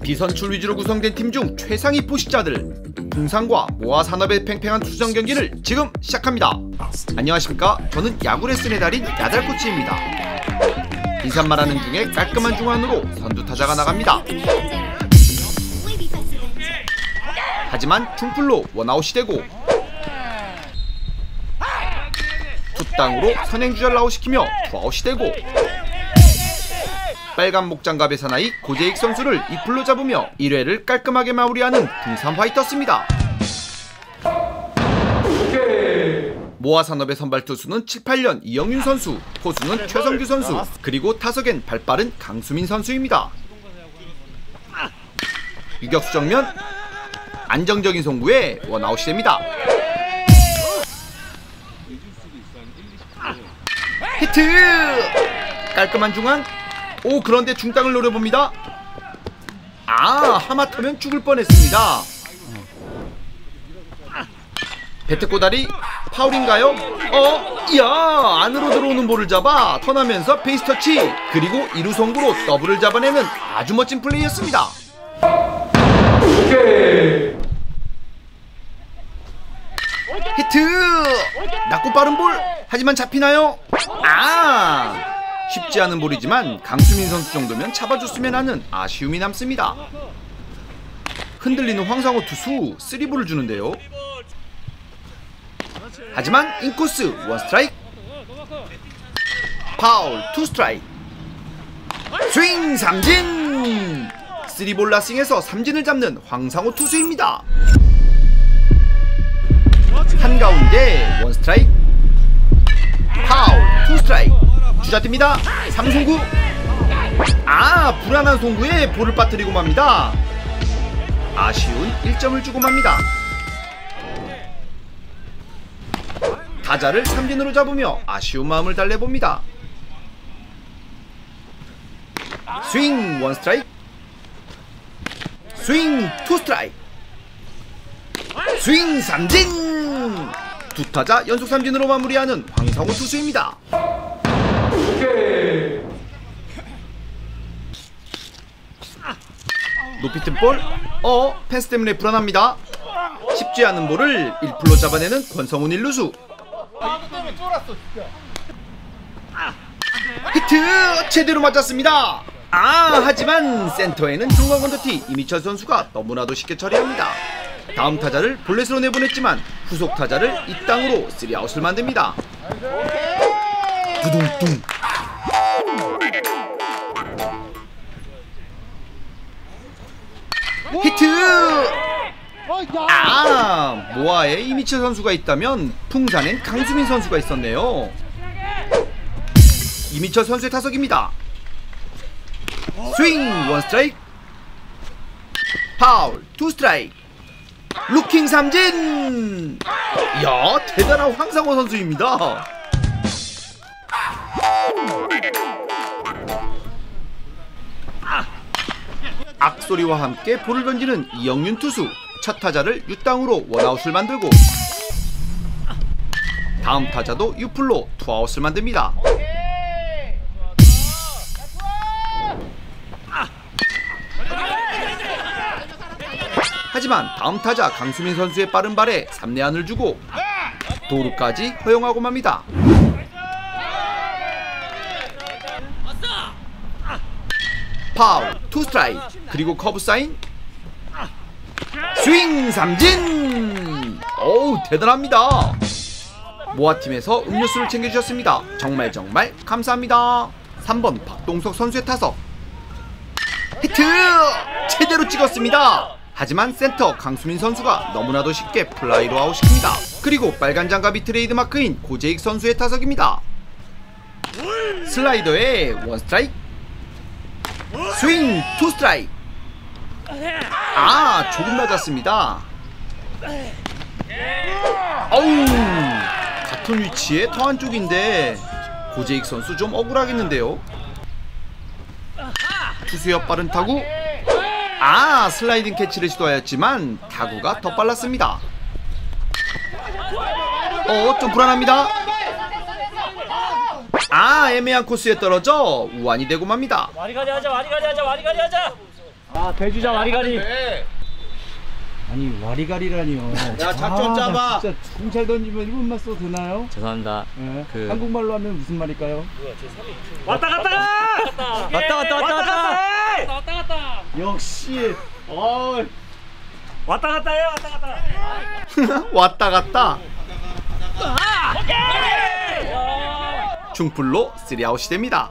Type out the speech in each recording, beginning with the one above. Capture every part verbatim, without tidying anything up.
비선출 위주로 구성된 팀 중 최상위 포식자들, 붕상과 모아 산업의 팽팽한 투수전 경기를 지금 시작합니다. 안녕하십니까, 저는 야구 레슨의 달인 야달코치입니다. 인사말하는 중에 깔끔한 중안으로 선두타자가 나갑니다. 하지만 중풀로 원아웃이 되고 투땅으로 선행주자를 아웃시키며 투아웃이 되고 빨간 목장갑의 사나이 고재익 선수를 이풀로 잡으며 일 회를 깔끔하게 마무리하는 붕산 화이터스입니다. 모아산업의 선발 투수는 칠, 팔 년 이영윤 선수, 포수는 최성규 선수, 그리고 타석엔 발빠른 강수민 선수입니다. 유격수 정면 안정적인 송구에 원아웃이 됩니다. 히트! 깔끔한 중앙. 오, 그런데 중땅을 노려봅니다. 아, 하마터면 죽을 뻔했습니다. 배트 꼬다리 파울인가요? 어? 이야, 안으로 들어오는 볼을 잡아 턴하면서 페이스 터치, 그리고 이 루 송구로 더블을 잡아내는 아주 멋진 플레이였습니다. 오케이. 히트! 낮고 빠른 볼. 하지만 잡히나요? 아! 쉽지 않은 볼이지만 강수민 선수 정도면 잡아줬으면 하는 아쉬움이 남습니다. 흔들리는 황상호 투수 쓰리볼을 주는데요. 하지만 인코스 원 스트라이크, 파울 투 스트라이크, 스윙 삼진. 쓰리볼 라싱에서 삼진을 잡는 황상호 투수입니다. 한가운데 원 스트라이크, 파울 투 스트라이크. 주자 뜁니다. 삼 송구. 아, 불안한 송구에 볼을 빠뜨리고 맙니다. 아쉬운 일 점을 주고 맙니다. 타자를 삼진으로 잡으며 아쉬운 마음을 달래봅니다. 스윙 원 스트라이크, 스윙 투 스트라이크, 스윙 삼진. 두 타자 연속 삼진으로 마무리하는 황상호 투수입니다. 오케이. 높이 뜬 볼. 어, 펜스 때문에 불안합니다. 쉽지 않은 볼을 일 풀로 잡아내는 권성훈 일루수. 히트! 제대로 맞았습니다. 아, 하지만 센터에는 형광건더티 이미철 선수가 너무나도 쉽게 처리합니다. 다음 타자를 볼넷으로 내보냈지만 후속 타자를 이 땅으로 쓰리 아웃을 만듭니다. 두둥둥. 히트! 아, 모아에 이미철 선수가 있다면 풍산엔 강수민 선수가 있었네요. 이미철 선수의 타석입니다. 스윙 원 스트라이크, 파울 투 스트라이크, 루킹 삼진. 이야, 대단한 황상호 선수입니다. 악소리와 함께 볼을 던지는 이영윤 투수. 첫 타자를 유땅으로 원아웃을 만들고 다음 타자도 유풀로 투아웃을 만듭니다. 하지만 다음 타자 강수민 선수의 빠른 발에 삼 내안을 주고 도루까지 허용하고 맙니다. 파울 투 스트라이크, 그리고 커브 사인, 스윙 삼진. 어우, 대단합니다. 모아팀에서 음료수를 챙겨주셨습니다. 정말 정말 감사합니다. 삼 번 박동석 선수의 타석. 히트! 제대로 찍었습니다. 하지만 센터 강수민 선수가 너무나도 쉽게 플라이로 아웃시킵니다. 그리고 빨간 장갑이 트레이드 마크인 고재익 선수의 타석입니다. 슬라이더에 원 스트라이크, 스윙 투 스트라이크. 아, 조금 낮았습니다. 어우, 같은 위치에 더 안쪽인데 고재익 선수 좀 억울하겠는데요. 투수의 빠른 타구. 아, 슬라이딩 캐치를 시도하였지만 타구가 더 빨랐습니다. 어, 좀 불안합니다. 아, 애매한 코스에 떨어져 우완이 되고 맙니다. 와리가리 하자, 와리가리 하자, 와리가리 하자. 아 대주자 와리가리. 아니 와리가리라니요. 야, 작전 짜봐. 아, 진짜 공잘 던지면 일본말 써도 되나요? 죄송합니다. 네. 그 한국말로 하면 무슨 말일까요? 왔다 갔다. 왔다 갔다 왔다 갔다. 왔다 갔다. 역시. 어. 왔다 갔다 해요. 왔다 갔다. 왔다 갔다. 중풀로 쓰리아웃이 됩니다.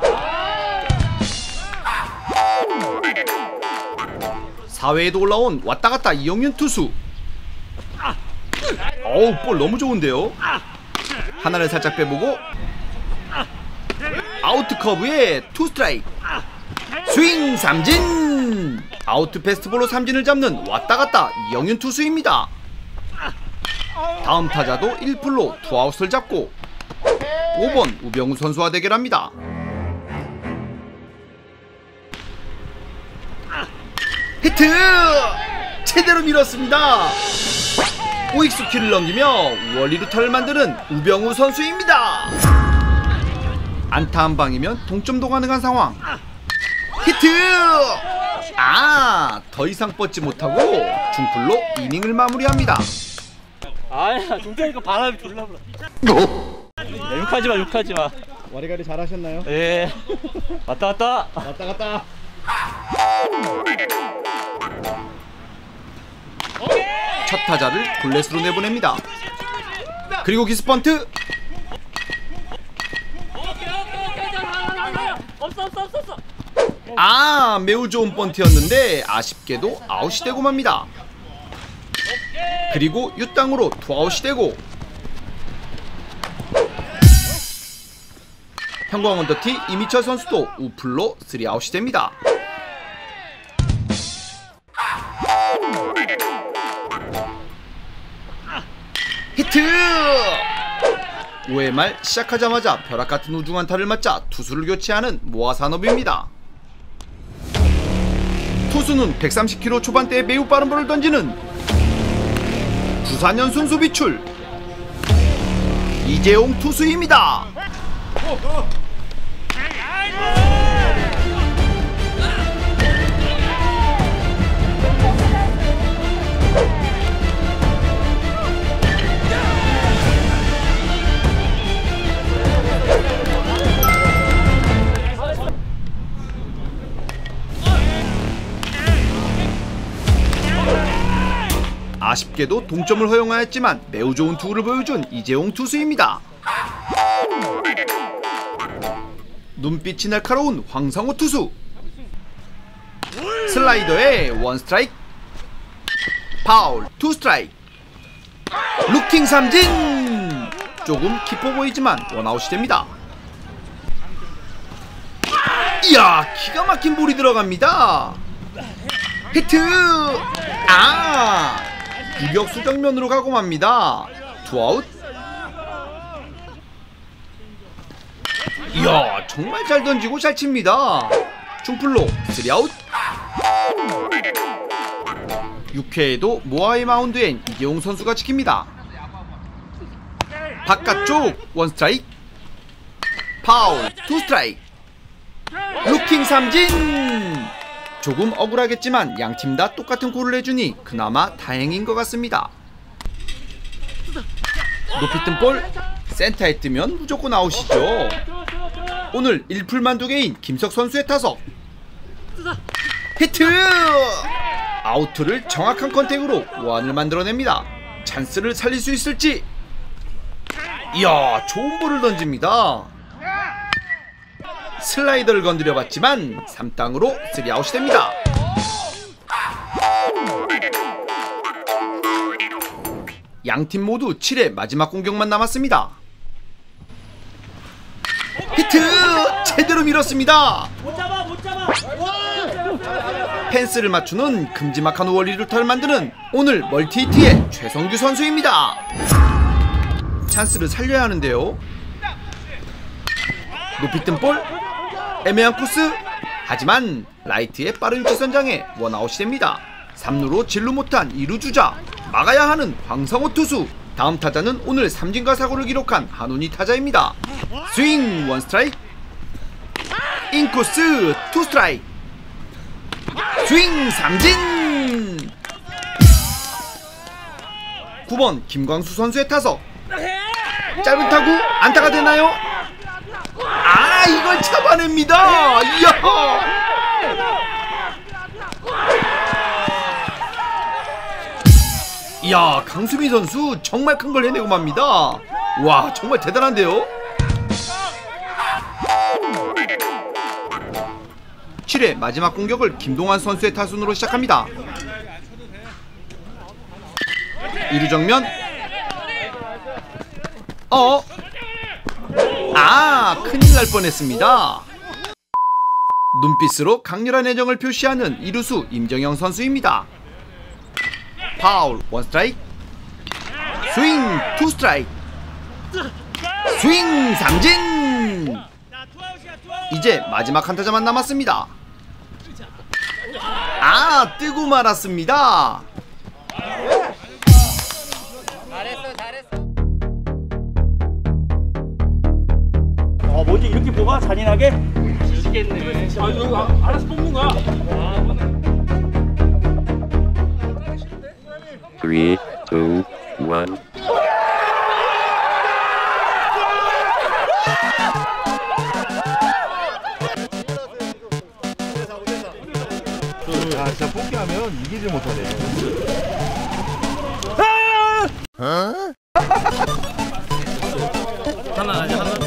사 회에도 올라온 왔다갔다 이영윤 투수. 어우, 볼 너무 좋은데요. 하나를 살짝 빼보고 아우트 커브에 투 스트라이크. 스윙 삼진. 아우트 패스트볼로 삼진을 잡는 왔다갔다 이영윤 투수입니다. 다음 타자도 일 풀로 투 아웃을 잡고 오 번 우병우 선수와 대결합니다. 히트! 제대로 밀었습니다. 오익수 키를 넘기며 월리루타를 만드는 우병우 선수입니다. 안타 한 방이면 동점도 가능한 상황. 히트! 아, 더 이상 뻗지 못하고 중풀로 이닝을 마무리합니다. 아야 동태니까 바람이 졸라 불어. 야, 욕하지마 욕하지마. 와리가리 잘하셨나요? 예. 왔다 왔다. 왔다 갔다. 첫 타자를 볼넷으로 내보냅니다. 그리고 기스펀트. 없어 없어 없어 없어. 아, 매우 좋은 번트였는데 아쉽게도 아웃이 되고 맙니다. 그리고 유땅으로 투아웃이 되고 형광 언더티 이미철 선수도 우플로 쓰리아웃이 됩니다. 히트! 오 회 말 시작하자마자 벼락같은 우중한타를 맞자 투수를 교체하는 모아산업입니다. 투수는 백삼십 킬로미터 초반대에 매우 빠른 볼을 던지는 구사년 순수 비출 이재용 투수입니다. 아쉽게도 동점을 허용하였지만 매우 좋은 투구를 보여준 이재용 투수입니다. 눈빛이 날카로운 황상호 투수. 슬라이더에 원 스트라이크, 파울, 투 스트라이크, 루킹 삼진. 조금 깊어 보이지만 원아웃이 됩니다. 이야, 기가 막힌 볼이 들어갑니다. 히트! 아! 유격수 정면으로 가고 맙니다. 투아웃. 이야, 정말 잘 던지고 잘 칩니다. 중풀로 쓰리아웃. 육 회에도 모아의 마운드엔 이재용 선수가 지킵니다. 바깥쪽 원 스트라이크, 파울, 투 스트라이크, 루킹 삼진. 조금 억울하겠지만 양팀 다 똑같은 골을 내주니 그나마 다행인 것 같습니다. 높이 뜬 볼 센터에 뜨면 무조건 아웃이죠. 오늘 일 풀만 두 개인 김석 선수의 타석. 히트! 아우트를 정확한 컨택으로 원을 만들어냅니다. 찬스를 살릴 수 있을지. 이야, 좋은 볼을 던집니다. 슬라이더를 건드려봤지만 삼 땅으로 쓰리아웃이 됩니다. 양팀 모두 칠 회 마지막 공격만 남았습니다. 히트! 제대로 밀었습니다. 못 잡아 못 잡아. 펜스를 맞추는 큼지막한 월리루타를 만드는 오늘 멀티히트의 최성규 선수입니다. 찬스를 살려야 하는데요. 높이 뜬 볼, 애매한 코스. 하지만 라이트의 빠른 유치선장에 원아웃이 됩니다. 삼 루로 진루 못한 이 루 주자, 막아야 하는 황성호 투수. 다음 타자는 오늘 삼진과 사구를 기록한 한훈희 타자입니다. 스윙 원 스트라이크, 인코스 투 스트라이크, 스윙 삼진. 구 번 김광수 선수의 타석. 짧은 타구 안타가 되나요? 아, 이걸 잡아냅니다. 이야. 이야, 강수미 선수 정말 큰 걸 해내고 맙니다. 와, 정말 대단한데요. 칠 회 마지막 공격을 김동환 선수의 타순으로 시작합니다. 이 루 정면. 어? 아, 큰일 날 뻔했습니다. 눈빛으로 강렬한 애정을 표시하는 이루수 임정영 선수입니다. 파울 원 스트라이크. 스윙 투 스트라이크. 스윙 삼진. 이제 마지막 한 타자만 남았습니다. 아, 뜨고 말았습니다. 잘했어 잘했어. 어 뭐지 이렇게 뭐가 잔인하게? 미치겠네. 아 이거 알아서 뽑는 거야. three, two, one. 아, 진짜 뽑기하면 이기질 못하네. 하나 아니야 하나.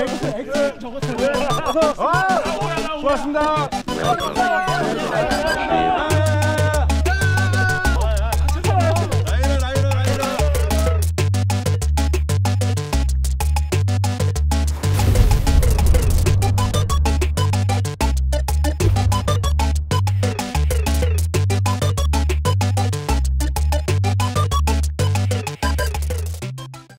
고맙습니다.